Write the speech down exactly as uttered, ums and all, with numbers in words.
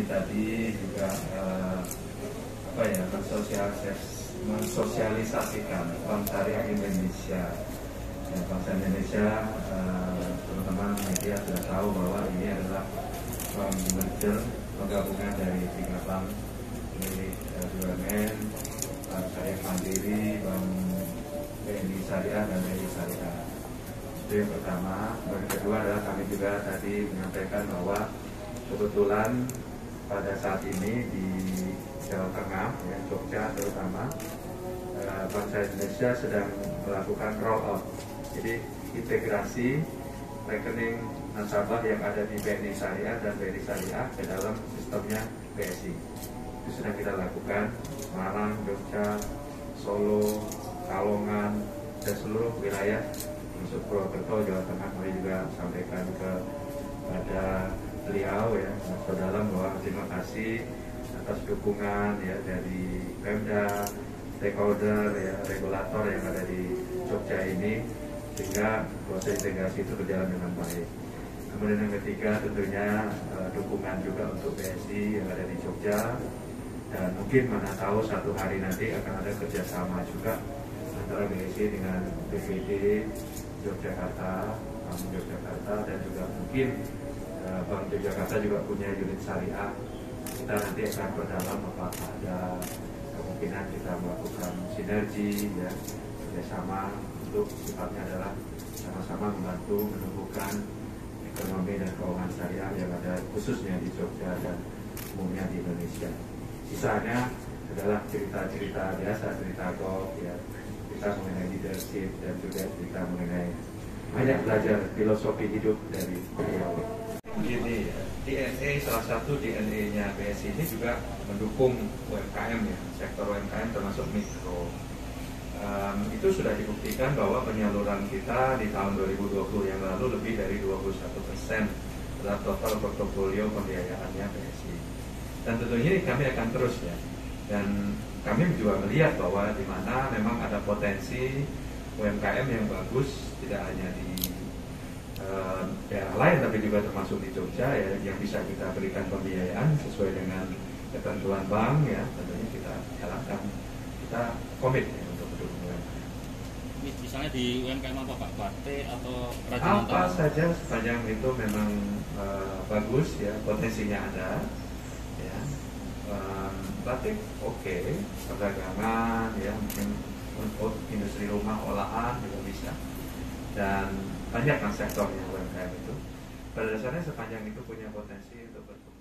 kami tadi juga eh, apa ya mensosialis, mensosialisasikan Bank Syariah Indonesia. Ya, Bank Syariah Indonesia eh, teman-teman media sudah tahu bahwa ini adalah bank merger penggabungan dari tiga bank milik eh, B U M N, Bank Syariah Mandiri, Bank B N I Syariah dan B R I Syariah. Itu yang pertama. Yang kedua adalah kami juga tadi menyampaikan bahwa kebetulan pada saat ini di Jawa Tengah, ya, Jogja terutama, eh, Bank Syariah Indonesia sedang melakukan roll out. Jadi integrasi rekening nasabah yang ada di B N I Syariah dan B R I Syariah ke dalam sistemnya B S I. Itu sedang kita lakukan. Semarang, Jogja, Solo, Kalongan, dan seluruh wilayah masuk Purwokerto, Jawa Tengah. Kami juga sampaikan kepada beliau ya, Mas Dalam, bahwa terima kasih atas dukungan ya dari Pemda, stakeholder ya, regulator yang ada di Jogja ini, sehingga proses integrasi itu berjalan dengan baik. Kemudian yang ketiga tentunya uh, dukungan juga untuk B S I yang ada di Jogja, dan mungkin mana tahu satu hari nanti akan ada kerjasama juga antara B S I dengan B P D Yogyakarta, Bank Yogyakarta, dan juga mungkin uh, Bank Yogyakarta juga punya unit syariah. Kita nanti akan berdalam apakah ada kemungkinan kita melakukan sinergi ya, kerjasama untuk sifatnya adalah sama-sama membantu menumbuhkan ekonomi dan keuangan syariah yang ada khususnya di Jogja dan umumnya di Indonesia. Sisanya adalah cerita-cerita biasa, cerita golf ya, cerita mengenai leadership, dan juga cerita mengenai banyak belajar filosofi hidup dari beliau. Begini ya, D N A salah satu D N A-nya B S I ini juga mendukung U M K M ya, sektor U M K M termasuk mikro. Um, itu sudah dibuktikan bahwa penyaluran kita di tahun dua ribu dua puluh yang lalu lebih dari dua puluh satu persen adalah total portofolio pembiayaannya B S I. Dan tentunya kami akan terus ya. Dan kami juga melihat bahwa di mana memang ada potensi U M K M yang bagus, tidak hanya di uh, daerah lain tapi juga termasuk di Jogja ya, yang bisa kita berikan pembiayaan sesuai dengan ketentuan bank ya, tentunya kita jalankan. Kita komit ya, untuk mendukung U M K M. Misalnya di U M K M apa Pak? Batik atau kerajinan apa saja sepanjang itu memang uh, bagus ya, potensinya ada ya. Um, batik oke, okay. Perdagangan ya, mungkin untuk industri rumah olahan juga bisa, dan banyak kan sektornya U M K M itu. Pada dasarnya sepanjang itu punya potensi untuk berkembang.